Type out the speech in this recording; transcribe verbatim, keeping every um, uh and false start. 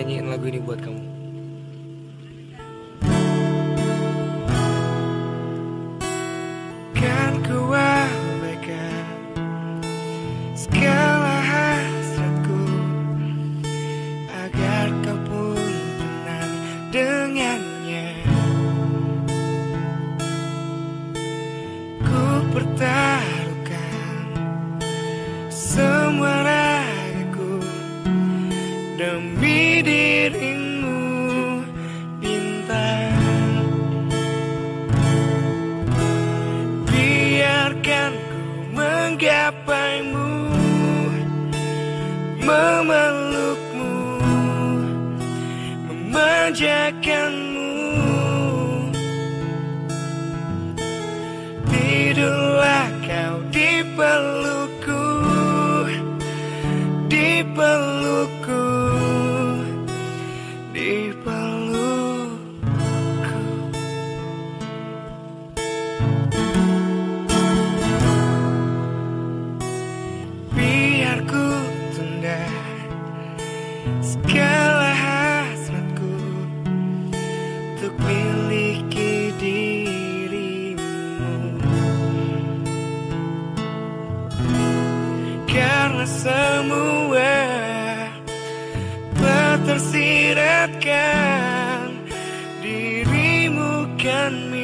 nyanyiin lagu ini buat kamu. Kan ku abaikan segala hasratku agar kau pun tenang dengannya. Ku pertaruhkan semua ragaku demi dirimu, bintang. Biarkan ku menggapaimu, memelukmu, memanjakanmu. Tidurlah kau di pelukku, di pelukku, di pelukku. Biar ku tunda segala hasratku untuk miliki dirimu, karena semua telah tersiratkan, dirimu kan milikku.